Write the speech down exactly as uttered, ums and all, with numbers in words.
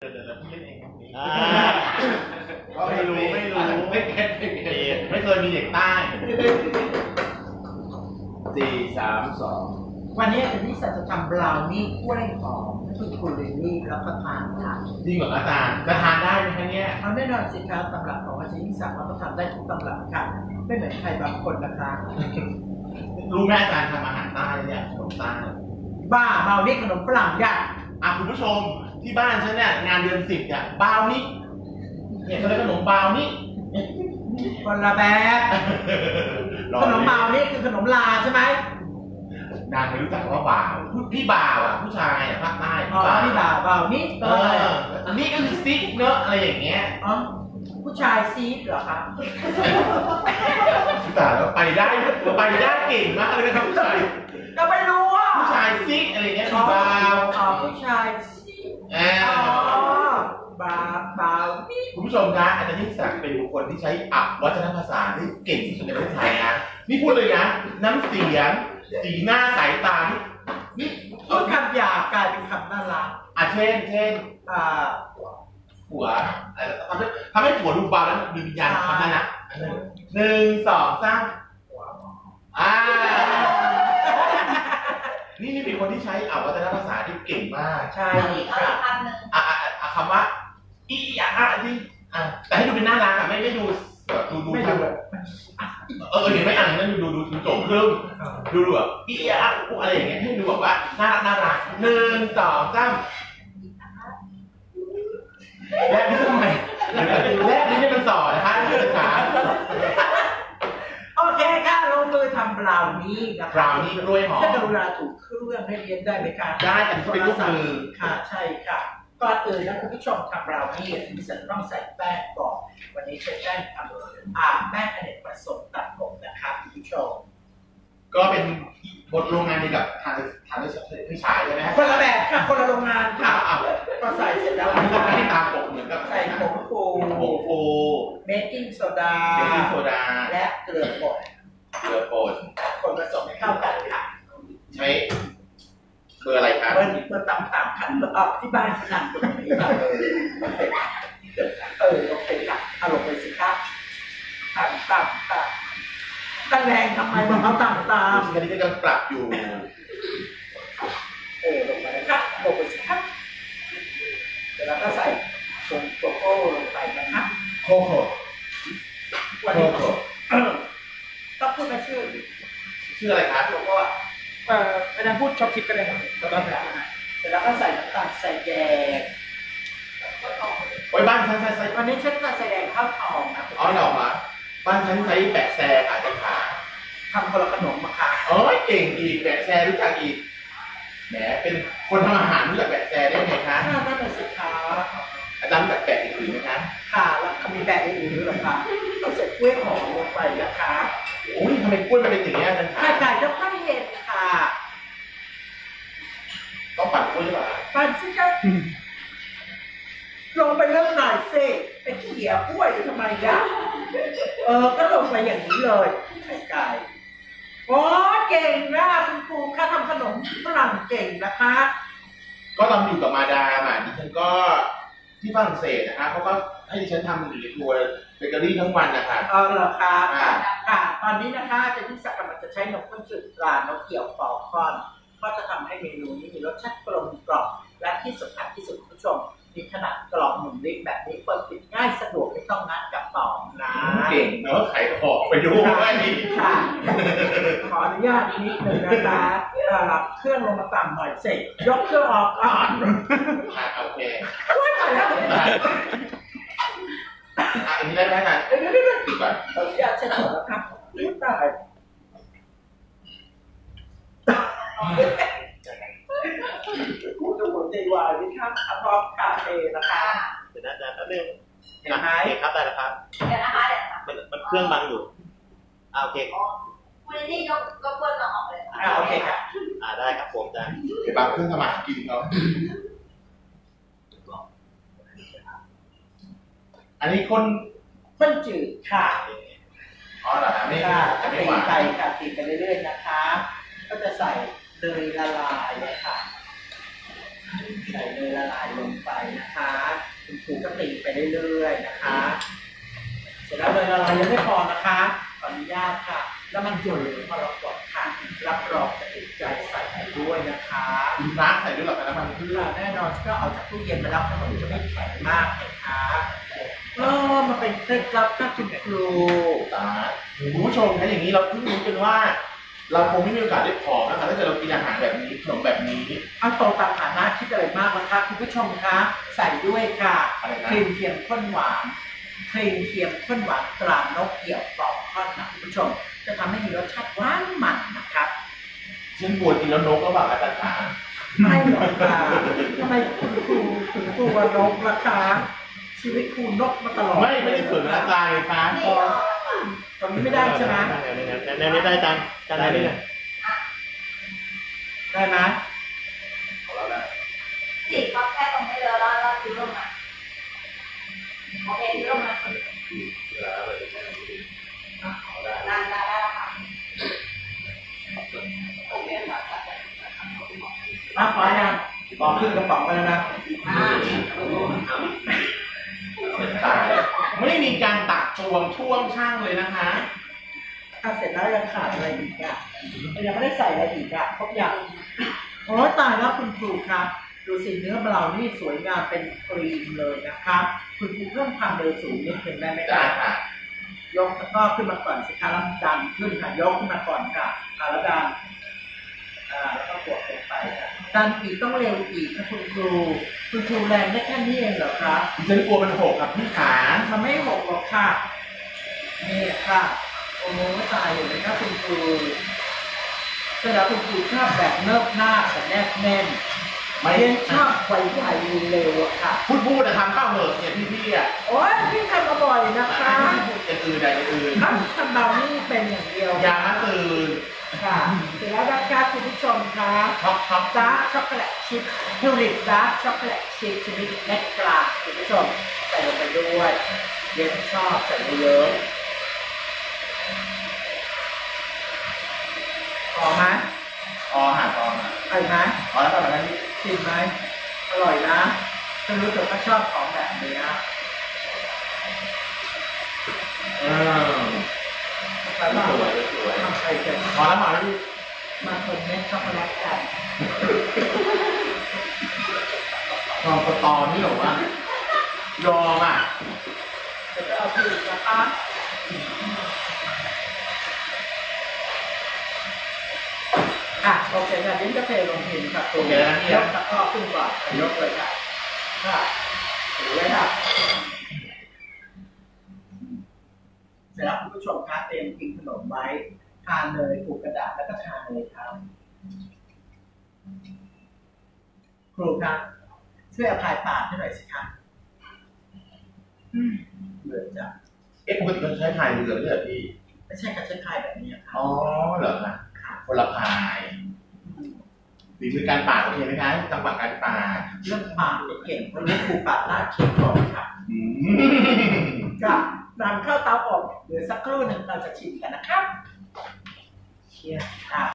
เดี๋ยวเราพูดเล่นเองครับนี้ก็ไม่รู้ไม่รู้ไม่เคยไม่เคยมีเด็กใต้สี่สามสองวันนี้อาจารย์นิสัยจะทำบราวนี่กล้วยหอมให้คุณลิลลี่รับประทานค่ะจริงเหรออาจารย์จะทานได้ไหมคะเนี่ยทำแน่นอนสิครับตำรับของอาจารย์นิสัยเราก็ทำได้ทุกตำรับค่ะไม่เหมือนใครบางคนนะคะรู้ไหมอาจารย์ทำอาหารใต้เนี่ยขนมใต้บ้าบราวนี่ขนมฝรั่งอย่างอ่ะคุณผู้ชมที่บ้านฉันเนี่ยงานเดือนสิบเนี่ยบราวนี่เนี่ยเขาเรียกขนมบราวนี่คนละแบบขนมบราวนี่คือขนมลาใช่ไหมนางไม่รู้จักว่าบ่าวพี่บ่าวอ่ะผู้ชายอ่ะภาคใต้พี่บ่าวพี่บ่าวบ่าวนี่เออนี่ก็คือซิกเนอะอะไรอย่างเงี้ยอ๋อผู้ชายซีดเหรอคะแต่แล้วไปได้ไปได้เก่งมากเลยนะครับผู้ชายก็ไม่รู้ว่าผู้ชายซิกอะไรเงี้ยพี่บ่าวอ๋อผู้ชายซีดอ๋อบ่าวบ่าวนี่คุณผู้ชมนะอาจารย์ยิ่งศักดิ์เป็นบุคคลที่ใช้อักวัฒนภาษาที่เก่งที่สุดในประเทศไทยนะนี่พูดเลยนะน้ำเสียงสีหน้าสายตานี่พูดคำหยาบกลายเป็นคำน่ารักอ่ะเช่นเช่นอ่าหัวทำให้ทำให้หัวดูเบาแล้วดูวิญญาณทำได้นะหนึ่งสองสามอ่านี่นี่เป็นคนที่ใช้อักวัฒนภาษาที่เก่งมากใช่ค่ะคำหนึ่งอ่ะอ่ะคำว่าอีอ่ะอ่ะที่อ่ะแต่ให้ดูเป็นน่ารักอ่ะไม่ไม่ดูแบบดูดูไม่ดูแบบเออเห็นไหมอ่านนั่นดูดูดูโจมเพิ่มดูดูแบบอีอ่ะอะไรอย่างเงี้ยให้ดูแบบว่าน่ารักน่ารักหนึ่งสองสามและนี่ทำไมและนี่ไม่เป็นสอนนะคะนี่เป็นขาโอเคค่ะลงมือทำบราวนี่นะบราวนี่กล้วยหอมถ้ากรุณาถูกเครื่องให้เรียนได้ไหมคะได้แต่เป็นลูกมือค่ะใช่ค่ะก่อนอื่นนะคุณผู้ชมทำบราวนี่ที่ฉันต้องใส่แป้งก่อนวันนี้ใช้แป้งทำอ่าแป้งอเนกประสงค์ตัดผมนะคะคุณผู้ชมก็เป็นบทโรงงานเดียวกับทางทางที่ฉายใช่ไหมคนละแบบค่ะคนละโรงงานค่ะก็ใส่เสร็จแล้วก็ให้ตามปกเหมือนกับใส่ผงฟูผงฟูเบกกิ้งโซดาเบกกิ้งโซดาและเกลือป่นเกลือป่นคนผสมให้เข้ากันค่ะใช้เบอร์อะไรครับเบอร์เบอร์ต่ำๆขันเบอร์ออกที่บ้านขนาดตรงนี้ค่ะเออโอเคค่ะเอาลงไปสิครับต่ำต่ำต่ำตะแรงทำไมมันเขาต่ำต่ำอันนี้ก็ยังปรับอยู่เออลงไปนะครับลงไปสิครับแล้วก็ใส่ผงโกโก้ลงไปนะคะโคโค่วันนี้ต้องพูดมาชื่อชื่ออะไรครับโกโก้เอ่ออาจารย์พูดช็อปทิปก็ได้ครับแล้วก็เสร็จแล้วก็ใส่น้ำตาลใส่แดงไว้บ้านฉันใส่วันนี้ฉันจะใส่แดงข้าวทองนะอ๋อเหรอมาบ้านฉันใช้แบะแซอาจจะขาทำคนละขนมมาค่ะอ๋อเก่งอีกแบะแซรู้จักอีกแหมเป็นคนทำอาหารรู้จักแบะแซได้ไงคะน่าจะเป็นสิคะอาจารย์รู้จักแบะอื่นไหมคะค่ะแล้วมีแบะอื่นหรือเปล่าคะเราใส่กล้วยหอมลงไปนะคะโอ้ยทำไมกล้วยมันเป็นอย่างนี้อาจารย์คะไข่ไก่ต้องไม่เย็นค่ะต้องปั่นกล้วยหรือเปล่าปั่นสิคะลงไปเริ่มหน่อยสิไปเขี่ยกล้วยทำไมอ่ะเออก็ลงไปอย่างนี้เลยไข่ไก่โอ้เก่งนะคุณครูค่าทำขนมฝรั่งเก่งนะคะก็ตอนอยู่กับมาดามอ่ะดิฉันก็ที่ฝรั่งเศสนะคะเขาก็ให้ดิฉันทำอยู่ในครัวเบเกอรี่ทั้งวันนะคะเออเหรอคะค่ะตอนนี้นะคะจะที่สักกำลังจะใช้นมข้นจืดตรานกเกี่ยวฟอคอนก็จะทำให้เมนูนี้มีรสชาติกลมกล่อมและที่สำคัญที่สุดคุณผู้ชมมีขนาดกล่องหนึ่งลิตรแบบนี้เปิดปิดง่ายสะดวกไม่ต้องนัดกับต่อนะเก่งเนอะขายของไปดูไม่ดีค่ะขออนุญาตนิดหนึ่งนะคะรับเครื่องลงมาต่ำหน่อยเสร็จยกเครื่องออกก่อนโอเคอันนี้ได้ไหมนะเดี๋ยวเดี๋ยวเดี๋ยวขออนุญาตเช็ดหัวแล้วครับรีบได้กูจะหัวใจวายไหมครับพร้อมคาเฟ่นะคะเดี๋ยวนะอาจารย์แป๊บนึงเห็นไหมครับได้แล้วครับเดี๋ยวนะคะเดี๋ยวนะคะมันมันเครื่องบังอยู่อ่าโอเคคุณนี่ยกก็เปิดมาออกเลยอ่าโอเคครับอ่าได้ครับผมอาจารย์เดี๋ยวบางเครื่องทำอาหารกินเขาอันนี้คนข้นจืดค่ะอ๋อเหรอไม่ค่ะตีไปค่ะตีไปเรื่อยๆนะคะก็จะใส่เนยละลายเลยค่ะใส่เนยละลายลงไปนะคะเรื่อยๆนะคะเสร็จแล้วเลยละลายยังไม่พอนะคะขออนุญาตค่ะแล้วมันหยดหรือมรกตค่ะรับรองจะติดใจใส่ไปด้วยนะคะคุณพระใส่ด้วยหรอคะน้ำมันพืเพื่อชแน่นอนก็เอาจากตู้เย็นมาแล้วขนมจะไม่แข็งมากนะคะเออมันเป็นเคล็ดลับนะคุณครูตาคุณผู้ชมคะอย่างนี้เราเพิ่งรู้กันว่า เราคงไม่มีโอกาสได้ผอมนะคะถ้าเกิดเรากินอาหารแบบนี้ขนมแบบนี้เอาโตตามฐานะคิดอะไรมากนะคะคุณผู้ชมคะใส่ด้วยค่ะอะไรนะครีมเทียมข้นหวานครีมเทียมข้นหวานตรานกเกี่ยวกรอบทอดนะคุณผู้ชม จะทำให้มีรสชาติหวานมันนะครับฉันกลัวกินแล้วนกก็แบบอาจารย์ขาไม่หรอกค่ะทำไมคุณครูถึงกลัวนกล่ะคะชีวิตครูนกมาตลอดไม่ไม่ได้ฝืนอาจารย์ไงคะนี่เอาตรงนี้ไม่ได้ใช่ไหมแนวนี้ได้จานจานไหนนี่ไงได้ไหมของเราได้จีบเขาแค่ตรงนี้เลยแล้วเราถือลงมาโอเคถือลงมาเวลาเราจะใช้อะไรดีเอาได้ได้ได้ได้ค่ะอ่ะพอยังพอขึ้นกระป๋องไปแล้วนะอ่าตายไม่มีการตักตวงช่วงช่างเลยนะคะถ้าเสร็จแล้วยังขาดอะไรอีกอ่ะยังไม่ได้ใส่อะไรอีกอ่ะครบอย่างโอ้ตายแล้วคุณครูครับดูสิเนื้อเรานี่สวยงามเป็นครีมเลยนะครับคุณครูเพิ่มความเร็วสูงนิดนึงได้ไหมคได้รับค่ะยกตะกร้อขึ้นมาก่อนสิคะแล้วดันขึ้นค่ะยกขึ้นมาก่อนค่ะอ่าแล้วดันอ่าแล้วก็กดลงไปค่ะดันอีกต้องเร็วอีกนะคุณครูคุณครูแรงได้แค่นี้เองเหรอครับฉันกลัวมันหกครับพี่ขาทำไม่หกหรอกค่ะนี่ค่ะโอ้ตายอยู่เลยครับคุณครูแต่แล้วคุณครูชอบแบบเนิบหน้าแต่แนบแน่นไม่เรียนชอบไวๆเร็วๆอะค่ะพูดพูดนะทำข้าวเหอะเนี่ยพี่พี่ๆอ่ะโอ้ยพี่ทำอร่อยนะคะพูดอย่างอื่นใดอย่างอื่นทำทำเบานี่เป็นอย่างเดียวอย่ามาตื่นค่ะเสร็จแล้วนะคะคุณผู้ชมคะช็อกช็อกดาร์กช็อกโกแลตชิพทิวลิปดาร์กช็อกโกแลตชิพชนิดเม็ดกลางคุณผู้ชมใส่ลงไปด้วยเรียนชอบใส่เยอะพอไหมอ๋อหาตอนอ่ะอร่อยไหมอ๋อแล้วตอนนั้นนี่ชิมไหมอร่อยนะฉันรู้สึกว่าชอบของแบบนี้นะเออแต่สว่าวยสวยทำไปกันพอแล้วพอแล้วพี่มาคนเม็ดช็อกโกแลตกันลองสตอนี่หรอวะยอมอ่ะเดี๋ยวจะเอาผิวนะคะอ่ะโอเคค่ะดิ้นกาแฟลงพิมพ์ค่ะตัวยกตะกร้อขึ้นก่อนยกเลยค่ะค่ะถือไว้ค่ะเสร็จแล้วคุณผู้ชมคะเตรียมกินขนมไว้ทานเลยผูกกระดาษแล้วก็ทานเลยครับครูครับช่วยอภัยปากให้หน่อยสิครับอืมเบื่อจังเอ๊ะปกติเราใช้พายเรือไม่ใช่เหรอพี่ไม่ใช่การใช้พายแบบนี้ครับอ๋อเหรอคะคนละพายฝีมือการปาดโอเคไหมคะจังหวะการปาดเรื่องปากเก่งเพราะนี้ครูปากหน้าเข็มก่อนค่ะอืมกับนำเข้าเตาอบเดี๋ยวสักครู่หนึ่งเราจะชิมกันนะครับเชียร์ค่ะ